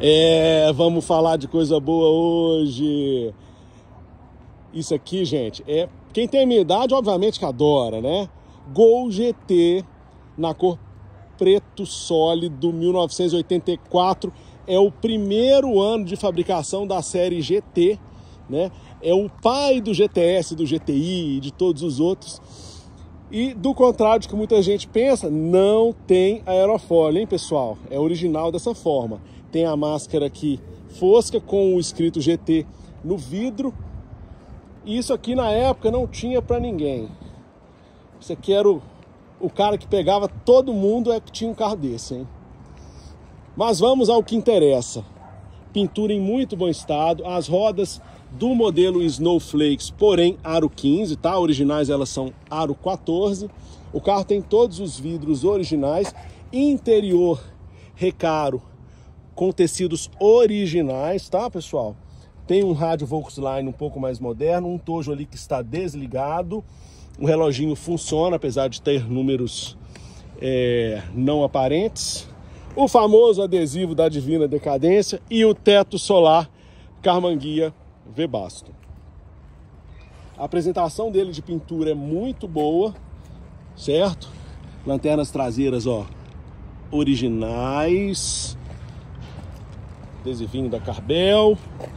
Vamos falar de coisa boa hoje. Isso aqui, gente, quem tem a minha idade, obviamente que adora, né? Gol GT na cor preto sólido, 1984. É o primeiro ano de fabricação da série GT, né? É o pai do GTS, do GTI e de todos os outros. E do contrário do que muita gente pensa, não tem aerofólio, hein, pessoal? É original dessa forma. Tem a máscara aqui fosca com o escrito GT no vidro. E isso aqui na época não tinha para ninguém. Isso aqui era o cara que pegava todo mundo que tinha um carro desse, hein? Mas vamos ao que interessa. Pintura em muito bom estado. As rodas do modelo Snowflakes, porém aro 15, tá? Originais elas são aro 14. O carro tem todos os vidros originais. Interior Recaro com tecidos originais, tá, pessoal? Tem um rádio Volkswagen um pouco mais moderno, um tojo ali que está desligado. O reloginho funciona, apesar de ter números não aparentes. O famoso adesivo da Divina Decadência e o teto solar Karmann Webasto. A apresentação dele de pintura é muito boa, certo? Lanternas traseiras, ó, originais. Adesivinho da Carbel.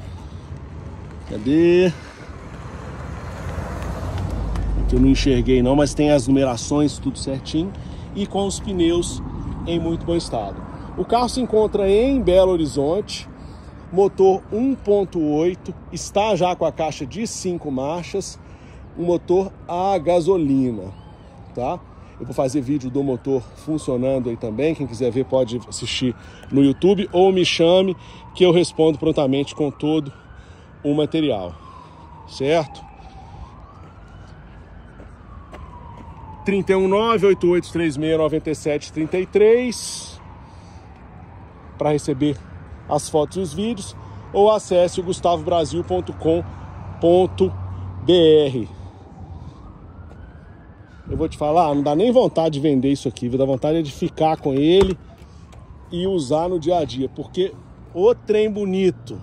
Cadê? Aqui eu não enxerguei não, mas tem as numerações tudo certinho e com os pneus em muito bom estado. O carro se encontra em Belo Horizonte, motor 1.8, está já com a caixa de 5 marchas, um motor a gasolina, tá? Eu vou fazer vídeo do motor funcionando aí também, quem quiser ver pode assistir no YouTube ou me chame que eu respondo prontamente com todo o material, certo? 319-8836-9733 para receber as fotos e os vídeos, ou acesse o gustavobrasil.com.br. Eu vou te falar, não dá nem vontade de vender isso aqui, dá vontade de ficar com ele e usar no dia a dia, porque o trem bonito.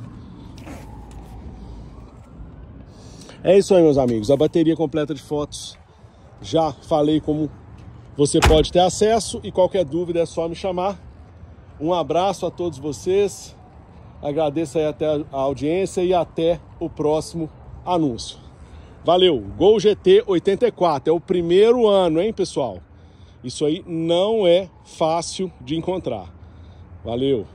É isso aí, meus amigos, a bateria completa de fotos já falei como você pode ter acesso, e qualquer dúvida é só me chamar. Um abraço a todos vocês, agradeço aí até a audiência e até o próximo anúncio. Valeu, Gol GT 84, é o primeiro ano, hein, pessoal? Isso aí não é fácil de encontrar. Valeu!